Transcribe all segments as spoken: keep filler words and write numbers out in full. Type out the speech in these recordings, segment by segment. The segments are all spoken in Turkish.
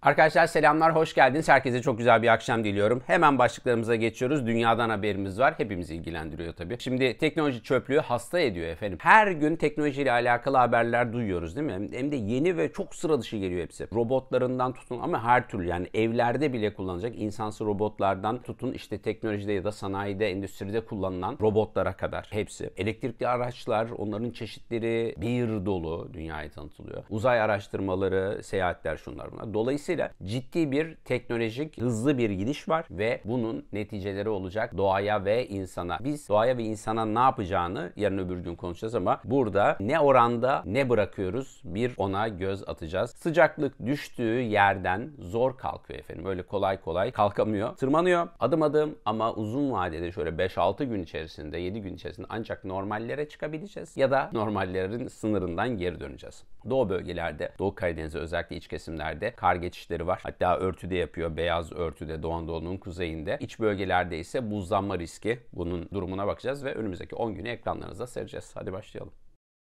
Arkadaşlar selamlar, hoş geldiniz. Herkese çok güzel bir akşam diliyorum. Hemen başlıklarımıza geçiyoruz. Dünyadan haberimiz var. Hepimizi ilgilendiriyor tabii. Şimdi teknoloji çöplüğü hasta ediyor efendim. Her gün teknolojiyle alakalı haberler duyuyoruz değil mi? Hem de yeni ve çok sıra dışı geliyor hepsi. Robotlarından tutun ama her türlü yani evlerde bile kullanılacak insansız robotlardan tutun işte teknolojide ya da sanayide, endüstride kullanılan robotlara kadar hepsi. Elektrikli araçlar, onların çeşitleri bir dolu dünyaya tanıtılıyor. Uzay araştırmaları, seyahatler şunlar bunlar. Dolayısıyla ciddi bir teknolojik hızlı bir gidiş var ve bunun neticeleri olacak doğaya ve insana. Biz doğaya ve insana ne yapacağını yarın öbür gün konuşacağız ama burada ne oranda ne bırakıyoruz bir ona göz atacağız. Sıcaklık düştüğü yerden zor kalkıyor efendim. Öyle kolay kolay kalkamıyor. Tırmanıyor adım adım ama uzun vadede şöyle beş altı gün içerisinde, yedi gün içerisinde ancak normallere çıkabileceğiz ya da normallerin sınırından geri döneceğiz. Doğu bölgelerde, Doğu Karadeniz'de özellikle iç kesimlerde kar geçişleri var. Hatta örtüde yapıyor. Beyaz örtüde Doğu Anadolu'nun kuzeyinde. İç bölgelerde ise buzlanma riski. Bunun durumuna bakacağız ve önümüzdeki on günü ekranlarınıza sereceğiz. Hadi başlayalım.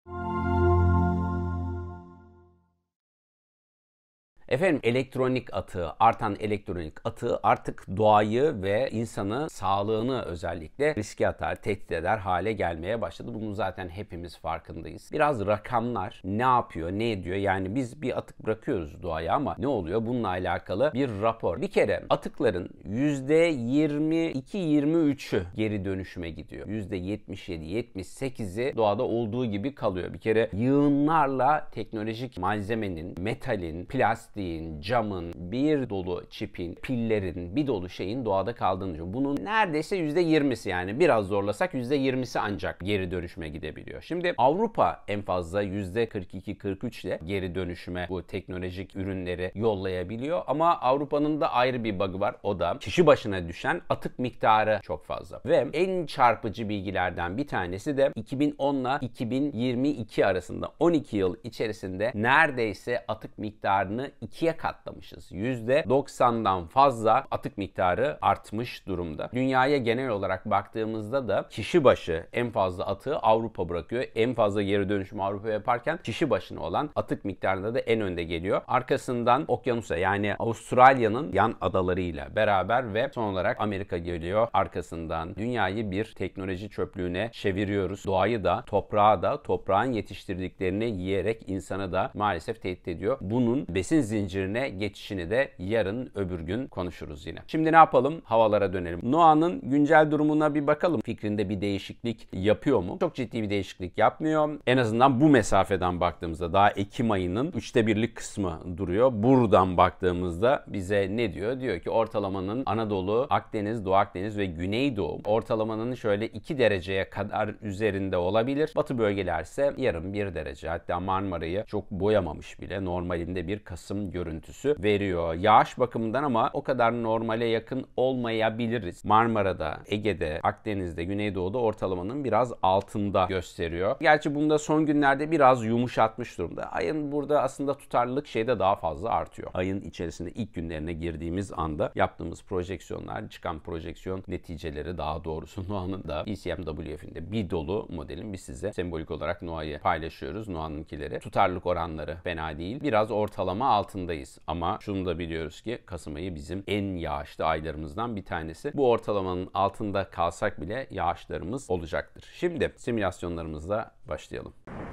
Efendim elektronik atığı, artan elektronik atığı artık doğayı ve insanı, sağlığını özellikle riske atar, tehdit eder hale gelmeye başladı. Bunun zaten hepimiz farkındayız. Biraz rakamlar ne yapıyor, ne ediyor? Yani biz bir atık bırakıyoruz doğaya ama ne oluyor? Bununla alakalı bir rapor. Bir kere atıkların yüzde yirmi iki yirmi üçü geri dönüşüme gidiyor. yüzde yetmiş yedi yetmiş sekizi doğada olduğu gibi kalıyor. Bir kere yığınlarla teknolojik malzemenin, metalin, plastik, camın, bir dolu çipin, pillerin, bir dolu şeyin doğada kaldığını düşünüyorum. Bunun neredeyse yüzde yirmisi yani biraz zorlasak yüzde yirmisi ancak geri dönüşüme gidebiliyor. Şimdi Avrupa en fazla yüzde kırk iki kırk üç ile geri dönüşüme bu teknolojik ürünleri yollayabiliyor ama Avrupa'nın da ayrı bir bug'ı var. O da kişi başına düşen atık miktarı çok fazla. Ve en çarpıcı bilgilerden bir tanesi de iki bin on ile iki bin yirmi iki arasında on iki yıl içerisinde neredeyse atık miktarını ikiye katlamışız. yüzde doksandan fazla atık miktarı artmış durumda. Dünyaya genel olarak baktığımızda da kişi başı en fazla atığı Avrupa bırakıyor. En fazla geri dönüşüm Avrupa yaparken kişi başına olan atık miktarında da en önde geliyor. Arkasından Okyanusya yani Avustralya'nın yan adalarıyla beraber ve son olarak Amerika geliyor. Arkasından dünyayı bir teknoloji çöplüğüne çeviriyoruz. Doğayı da, toprağı da, toprağın yetiştirdiklerini yiyerek insanı da maalesef tehdit ediyor. Bunun besin zincirine geçişini de yarın öbür gün konuşuruz yine. Şimdi ne yapalım? Havalara dönelim. NOAA'nın güncel durumuna bir bakalım. Fikrinde bir değişiklik yapıyor mu? Çok ciddi bir değişiklik yapmıyor. En azından bu mesafeden baktığımızda daha Ekim ayının üçte birlik kısmı duruyor. Buradan baktığımızda bize ne diyor? Diyor ki ortalamanın Anadolu, Akdeniz, Doğu Akdeniz ve Güneydoğu ortalamanın şöyle iki dereceye kadar üzerinde olabilir. Batı bölgelerse yarım bir derece. Hatta Marmara'yı çok boyamamış bile. Normalinde bir Kasım görüntüsü veriyor. Yağış bakımından ama o kadar normale yakın olmayabiliriz. Marmara'da, Ege'de, Akdeniz'de, Güneydoğu'da ortalamanın biraz altında gösteriyor. Gerçi bunda son günlerde biraz yumuşatmış durumda. Ayın burada aslında tutarlılık şeyde daha fazla artıyor. Ayın içerisinde ilk günlerine girdiğimiz anda yaptığımız projeksiyonlar, çıkan projeksiyon neticeleri daha doğrusu NOAA'nın da E C M W F'inde bir dolu modelin biz size sembolik olarak NOAA'yı paylaşıyoruz. NOAA'nınkileri. Tutarlılık oranları fena değil. Biraz ortalama altındayız. Ama şunu da biliyoruz ki Kasım ayı bizim en yağışlı aylarımızdan bir tanesi. Bu ortalamanın altında kalsak bile yağışlarımız olacaktır. Şimdi simülasyonlarımızla başlayalım.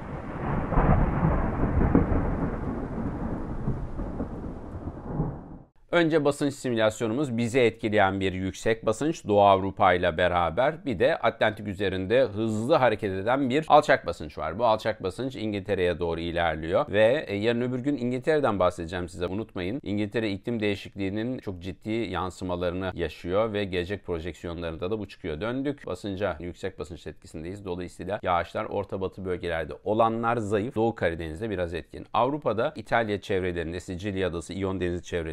Önce basınç simülasyonumuz bizi etkileyen bir yüksek basınç Doğu Avrupa ile beraber bir de Atlantik üzerinde hızlı hareket eden bir alçak basınç var. Bu alçak basınç İngiltere'ye doğru ilerliyor ve yarın öbür gün İngiltere'den bahsedeceğim size unutmayın. İngiltere iklim değişikliğinin çok ciddi yansımalarını yaşıyor ve gelecek projeksiyonlarında da bu çıkıyor. Döndük basınca yüksek basınç etkisindeyiz. Dolayısıyla yağışlar orta batı bölgelerde olanlar zayıf. Doğu Karadeniz'de biraz etkin. Avrupa'da İtalya çevrelerinde, Sicilya adası, İyon Denizi çevrelerinde böyle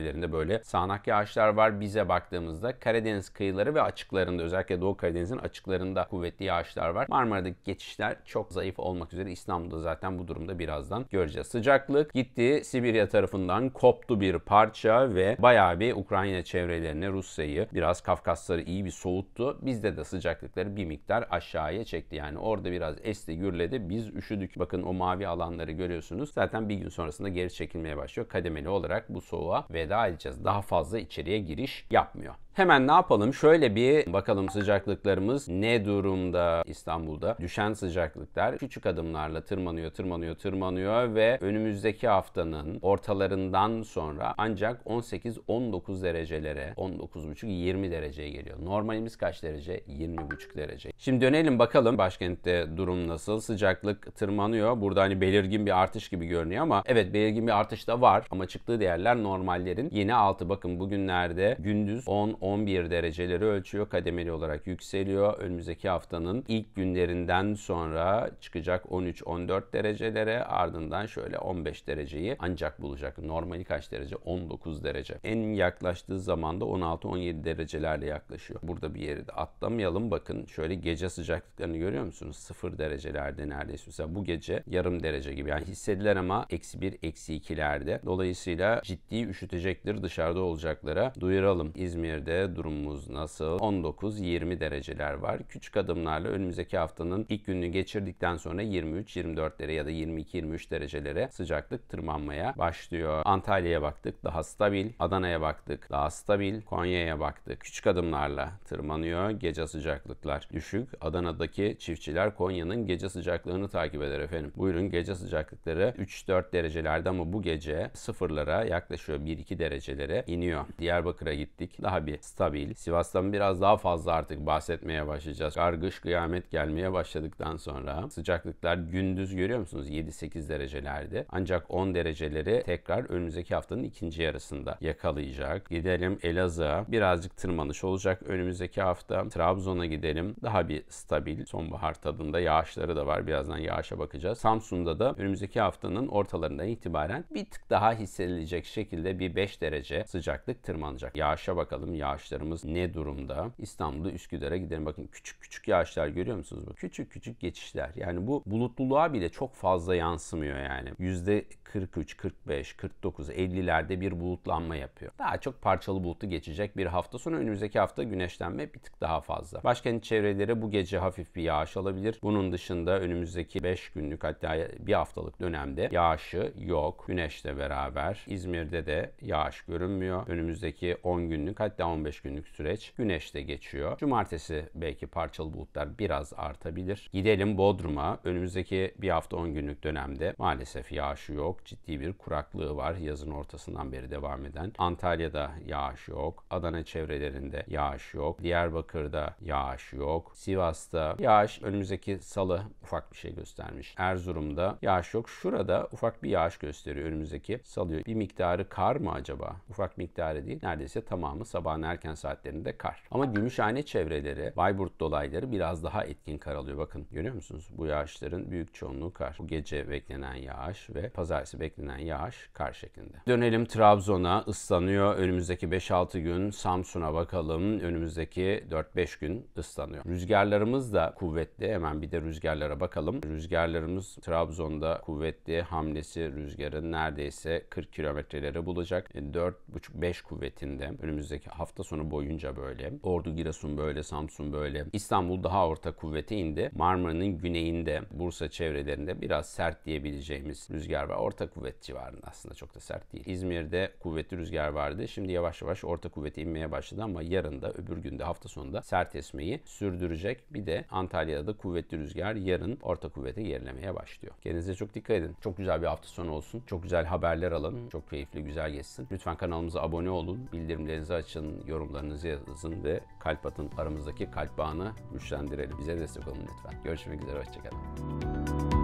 böyle sağanak yağışlar var. Bize baktığımızda Karadeniz kıyıları ve açıklarında, özellikle Doğu Karadeniz'in açıklarında kuvvetli yağışlar var. Marmara'daki geçişler çok zayıf olmak üzere. İstanbul'da zaten bu durumda birazdan göreceğiz. Sıcaklık gitti Sibirya tarafından koptu bir parça ve bayağı bir Ukrayna çevrelerini, Rusya'yı, biraz Kafkasları iyi bir soğuttu. Bizde de sıcaklıkları bir miktar aşağıya çekti. Yani orada biraz esti gürledi. Biz üşüdük. Bakın o mavi alanları görüyorsunuz. Zaten bir gün sonrasında geri çekilmeye başlıyor. Kademeli olarak bu soğuğa veda edeceğiz. Daha fazla içeriye giriş yapmıyor. Hemen ne yapalım? Şöyle bir bakalım sıcaklıklarımız ne durumda İstanbul'da? Düşen sıcaklıklar küçük adımlarla tırmanıyor, tırmanıyor, tırmanıyor ve önümüzdeki haftanın ortalarından sonra ancak on sekiz on dokuz derecelere, on dokuz buçuk yirmi dereceye geliyor. Normalimiz kaç derece? yirmi buçuk derece. Şimdi dönelim bakalım başkentte durum nasıl? Sıcaklık tırmanıyor. Burada hani belirgin bir artış gibi görünüyor ama evet, belirgin bir artış da var ama çıktığı değerler normallerin yine altı. Bakın bugünlerde gündüz on on bir dereceleri ölçüyor. Kademeli olarak yükseliyor. Önümüzdeki haftanın ilk günlerinden sonra çıkacak on üç on dört derecelere, ardından şöyle on beş dereceyi ancak bulacak. Normali kaç derece? on dokuz derece. En yaklaştığı zamanda on altı on yedi derecelerle yaklaşıyor. Burada bir yeri de atlamayalım. Bakın şöyle gece sıcaklıklarını görüyor musunuz? sıfır derecelerde neredeyse. Mesela bu gece yarım derece gibi. Yani hissediler ama eksi bir eksi ikilerde. Dolayısıyla ciddi üşütecektir dışarıda olacaklara. Duyuralım. İzmir'de durumumuz nasıl? on dokuz yirmi dereceler var. Küçük adımlarla önümüzdeki haftanın ilk gününü geçirdikten sonra yirmi üç yirmi dörtlere ya da yirmi iki yirmi üç derecelere sıcaklık tırmanmaya başlıyor. Antalya'ya baktık, daha stabil. Adana'ya baktık, daha stabil. Konya'ya baktık, küçük adımlarla tırmanıyor. Gece sıcaklıklar düşük. Adana'daki çiftçiler Konya'nın gece sıcaklığını takip eder efendim. Buyurun, gece sıcaklıkları üç dört derecelerde ama bu gece sıfırlara yaklaşıyor. bir iki derecelere iniyor. Diyarbakır'a gittik. Daha bir stabil. Sivas'tan biraz daha fazla artık bahsetmeye başlayacağız. Kargış kıyamet gelmeye başladıktan sonra sıcaklıklar gündüz görüyor musunuz? yedi sekiz derecelerde. Ancak on dereceleri tekrar önümüzdeki haftanın ikinci yarısında yakalayacak. Gidelim Elazığ'a. Birazcık tırmanış olacak önümüzdeki hafta. Trabzon'a gidelim. Daha bir stabil. Sonbahar tadında yağışları da var. Birazdan yağışa bakacağız. Samsun'da da önümüzdeki haftanın ortalarından itibaren bir tık daha hissedilecek şekilde bir beş derece sıcaklık tırmanacak. Yağışa bakalım. Yağışlarımız ne durumda? İstanbul'da Üsküdar'a gidelim. Bakın küçük küçük yağışlar görüyor musunuz? Bu küçük küçük geçişler. Yani bu bulutluluğa bile çok fazla yansımıyor yani. yüzde kırk üç, kırk beş, kırk dokuz, ellilerde bir bulutlanma yapıyor. Daha çok parçalı bulutlu geçecek bir hafta sonu. Önümüzdeki hafta güneşlenme bir tık daha fazla. Başkent çevreleri bu gece hafif bir yağış alabilir. Bunun dışında önümüzdeki beş günlük, hatta bir haftalık dönemde yağışı yok. Güneşle beraber İzmir'de de yağış görünmüyor. Önümüzdeki on günlük, hatta on beş günlük süreç güneşte geçiyor. Cumartesi belki parçalı bulutlar biraz artabilir. Gidelim Bodrum'a. Önümüzdeki bir hafta on günlük dönemde maalesef yağışı yok. Ciddi bir kuraklığı var. Yazın ortasından beri devam eden. Antalya'da yağış yok. Adana çevrelerinde yağış yok. Diyarbakır'da yağış yok. Sivas'ta yağış önümüzdeki salı ufak bir şey göstermiş. Erzurum'da yağış yok. Şurada ufak bir yağış gösteriyor önümüzdeki salı. Bir miktarı kar mı acaba? Ufak miktarı değil. Neredeyse tamamı sabahın erken saatlerinde kar. Ama Gümüşhane çevreleri, Bayburt dolayları biraz daha etkin kar alıyor. Bakın görüyor musunuz? Bu yağışların büyük çoğunluğu kar. Bu gece beklenen yağış ve pazartesi beklenen yağış kar şeklinde. Dönelim Trabzon'a. Islanıyor önümüzdeki beş altı gün. Samsun'a bakalım. Önümüzdeki dört beş gün ıslanıyor. Rüzgarlarımız da kuvvetli. Hemen bir de rüzgarlara bakalım. Rüzgarlarımız Trabzon'da kuvvetli. Hamlesi rüzgarın neredeyse kırk kilometreleri bulacak. dört buçuk beş kuvvetinde. Önümüzdeki hafta sonu boyunca böyle. Ordu, Giresun böyle, Samsun böyle. İstanbul daha orta kuvvete indi. Marmara'nın güneyinde, Bursa çevrelerinde biraz sert diyebileceğimiz rüzgar var. Orta kuvvet civarında, aslında çok da sert değil. İzmir'de kuvvetli rüzgar vardı. Şimdi yavaş yavaş orta kuvvete inmeye başladı ama yarın da, öbür günde, hafta sonunda sert esmeyi sürdürecek. Bir de Antalya'da da kuvvetli rüzgar yarın orta kuvvete gerilemeye başlıyor. Kendinize çok dikkat edin. Çok güzel bir hafta sonu olsun. Çok güzel haberler alın. Çok keyifli, güzel geçsin. Lütfen kanalımıza abone olun. Bildirimlerinizi açın. Yorumlarınızı yazın ve kalp atın. Aramızdaki kalp bağını güçlendirelim. Bize destek olun lütfen. Görüşmek üzere. Hoşçakalın.